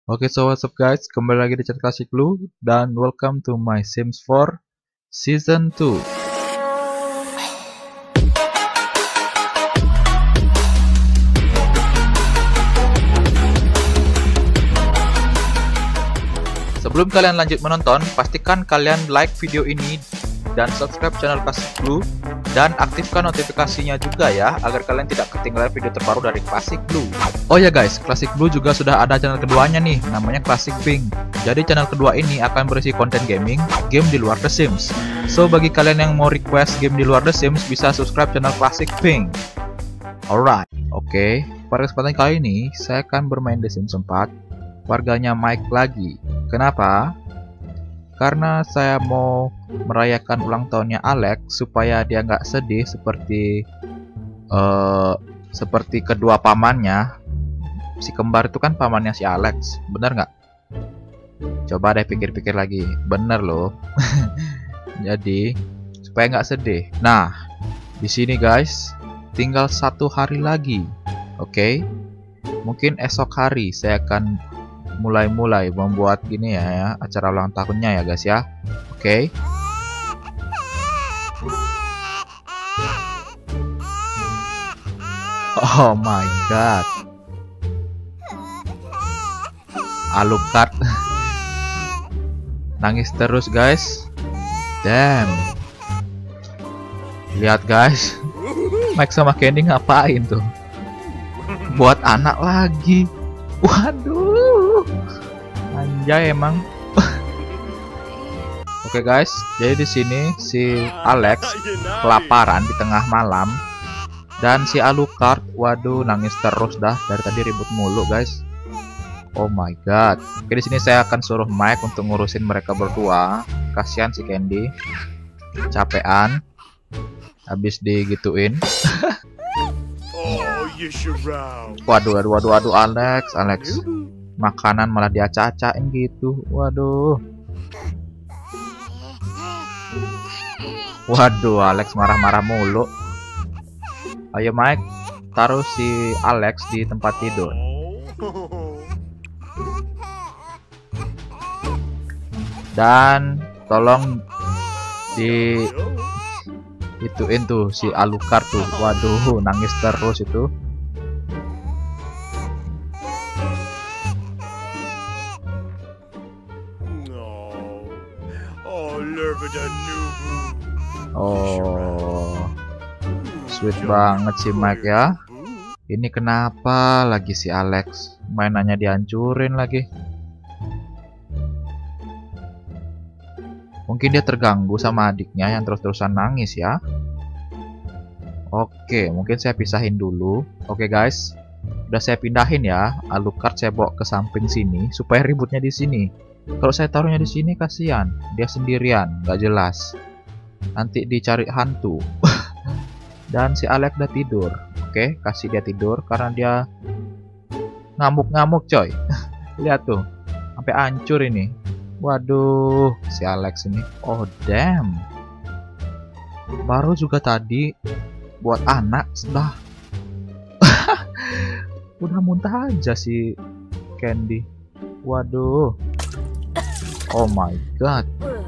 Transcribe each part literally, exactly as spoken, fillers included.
Oke, so what's up guys, kembali lagi di Chat Classic Blue dan welcome to my Sims four Season two. Sebelum kalian lanjut menonton, pastikan kalian like video ini dan subscribe channel Classic Blue dan aktifkan notifikasinya juga ya, agar kalian tidak ketinggalan video terbaru dari Classic Blue. Oh ya guys, Classic Blue juga sudah ada channel keduanya nih, namanya Classic Pink. Jadi channel kedua ini akan berisi konten gaming, game di luar The Sims. So bagi kalian yang mau request game di luar The Sims, bisa subscribe channel Classic Pink. Alright, oke. Okay. Pada kesempatan kali ini, saya akan bermain The Sims empat, warganya Mike lagi. Kenapa? Karena saya mau merayakan ulang tahunnya Alex supaya dia nggak sedih seperti uh, seperti kedua pamannya. Si kembar itu kan pamannya si Alex, bener nggak? Coba deh pikir-pikir lagi, bener loh. Jadi supaya nggak sedih. Nah, di sini guys, tinggal satu hari lagi, oke? Okay? Mungkin esok hari saya akan mulai-mulai membuat gini ya, ya acara ulang tahunnya ya guys ya. Oke. Okay. Oh my god. Alucard nangis terus guys. Damn. Lihat guys. Mike sama Candy ngapain tuh? Buat anak lagi. Waduh, anjay emang. Oke okay guys, jadi di sini si Alex kelaparan di tengah malam dan si Alucard, waduh, nangis terus dah dari tadi ribut mulu guys. Oh my god. Oke, di sini saya akan suruh Mike untuk ngurusin mereka berdua. Kasihan si Candy, capean, habis digituin. Waduh, waduh, waduh, waduh, Alex, Alex, makanan malah dia cacain gitu. Waduh, waduh, Alex marah-marah mulu. Ayo Mike, taruh si Alex di tempat tidur. Dan tolong di ituin tuh si Alucard tuh. Waduh, nangis terus itu. Oh, sweet banget si Mike ya. Ini kenapa lagi si Alex mainannya dihancurin lagi? Mungkin dia terganggu sama adiknya yang terus-terusan nangis ya. Oke, mungkin saya pisahin dulu. Oke guys, udah saya pindahin ya. Alucard saya bawa ke samping sini supaya ributnya di sini. Kalau saya taruhnya di sini kasihan, dia sendirian, nggak jelas. Nanti dicari hantu. Dan si Alex udah tidur. Oke, kasih dia tidur karena dia ngamuk-ngamuk coy. Lihat tuh, sampai hancur ini. Waduh, si Alex ini. Oh damn. Baru juga tadi buat anak sudah udah muntah aja si Candy. Waduh. Oh my god.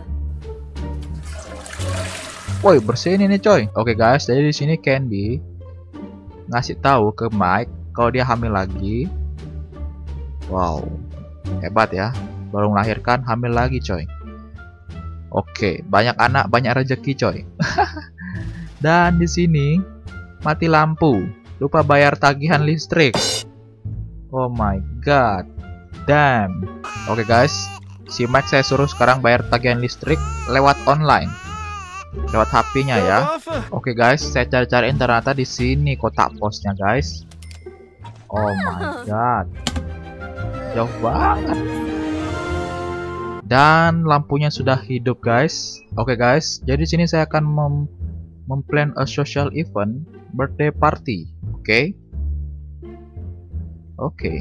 Woi, bersihin ini coy. Oke guys, jadi di sini Candy ngasih tahu ke Mike kalau dia hamil lagi. Wow, hebat ya. Baru melahirkan hamil lagi coy. Oke, banyak anak banyak rezeki coy. Dan di sini mati lampu, lupa bayar tagihan listrik. Oh my god. Damn. Oke guys, si Mike saya suruh sekarang bayar tagihan listrik lewat online. Lewat H P-nya ya. Oke guys, saya cari-cariin ternyata di sini kotak posnya guys. Oh my god. Jauh banget. Dan lampunya sudah hidup guys. Oke guys, jadi sini saya akan mem memplan a social event birthday party. Oke. Okay? Oke. Okay.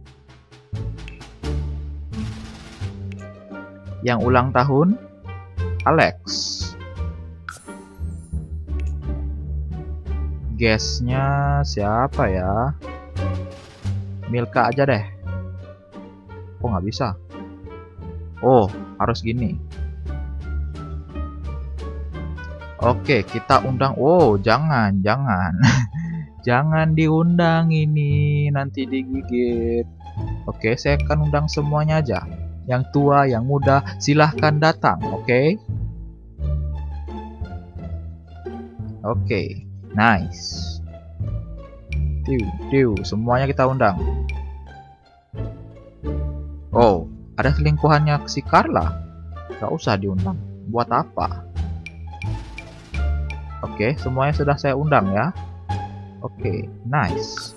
Yang ulang tahun Alex. Guestnya siapa ya? Milka aja deh. Oh, nggak bisa. Oh, harus gini. Oke, kita undang. Oh, jangan, jangan. Jangan diundang ini, nanti digigit. Oke, saya akan undang semuanya aja. Yang tua, yang muda, silahkan datang, oke? Oke, nice. Tiu, tiu, semuanya kita undang. Oh, ada selingkuhannya si Carla. Gak usah diundang. Buat apa? Oke, semuanya sudah saya undang ya. Oke, nice.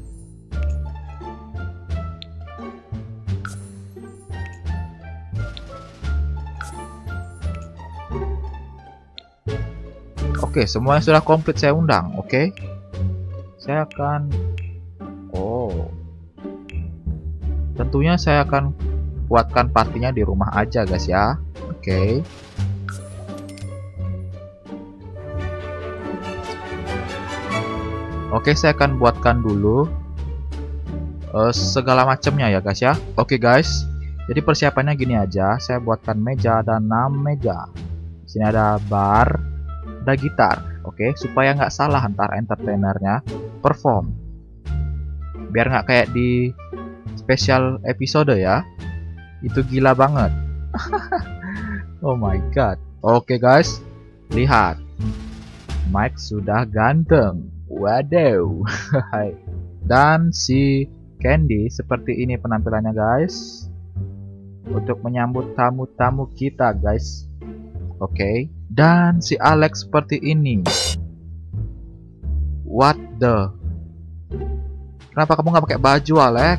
Oke, semuanya sudah komplit saya undang. Oke, saya akan. Oh, tentunya saya akan buatkan partinya di rumah aja, guys ya. Oke. Oke, saya akan buatkan dulu uh, segala macamnya ya, guys ya. Oke, guys. Jadi persiapannya gini aja. Saya buatkan meja, ada enam meja. Di sini ada bar, ada gitar. Oke, supaya nggak salah antar entertainernya perform. Biar nggak kayak di special episode ya. Itu gila banget. Oh my god. Oke guys, lihat. Mike sudah ganteng. Waduh. Dan si Candy seperti ini penampilannya guys. Untuk menyambut tamu-tamu kita guys. Oke. Dan si Alex seperti ini. What the? Kenapa kamu nggak pakai baju, Alex?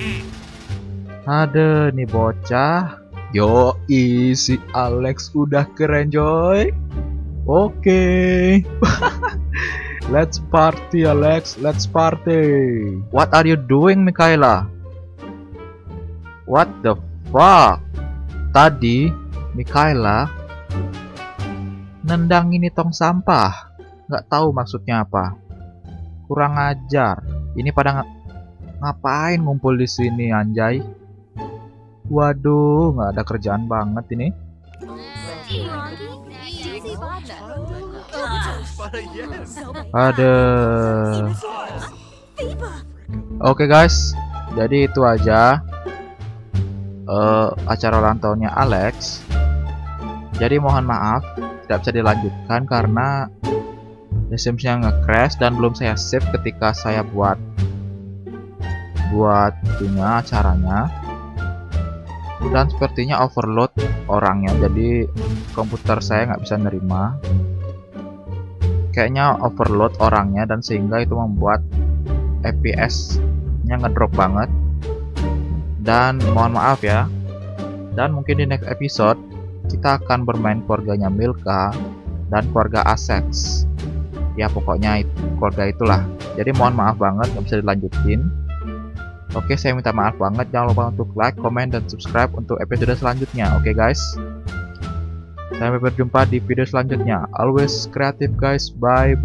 Ada nih bocah. Yo, si Alex udah keren, Joy. Oke. Let's party, Alex. Let's party. What are you doing, Michaela? What the fuck? Tadi Michaela nendang ini tong sampah. Nggak tahu maksudnya apa. Kurang ajar. Ini pada ng ngapain ngumpul di sini, anjay? Waduh, nggak ada kerjaan banget ini. Ada. Oke guys, jadi itu aja uh, acara ulang tahunnya Alex. Jadi mohon maaf tidak bisa dilanjutkan karena The Sims-nya nge-crash dan belum saya save ketika saya buat buat punya acaranya. Dan sepertinya overload orangnya, jadi komputer saya nggak bisa nerima. Kayaknya overload orangnya dan sehingga itu membuat F P S-nya ngedrop banget. Dan mohon maaf ya. Dan mungkin di next episode kita akan bermain keluarganya Milka dan keluarga Asex. Ya pokoknya itu, keluarga itulah. Jadi mohon maaf banget nggak bisa dilanjutin. Oke, saya minta maaf banget. Jangan lupa untuk like, comment, dan subscribe untuk episode selanjutnya. Oke guys, sampai berjumpa di video selanjutnya. Always creative guys. Bye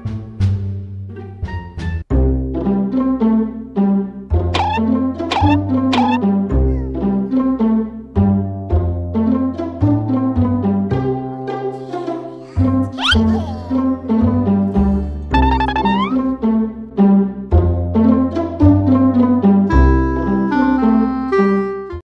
bye.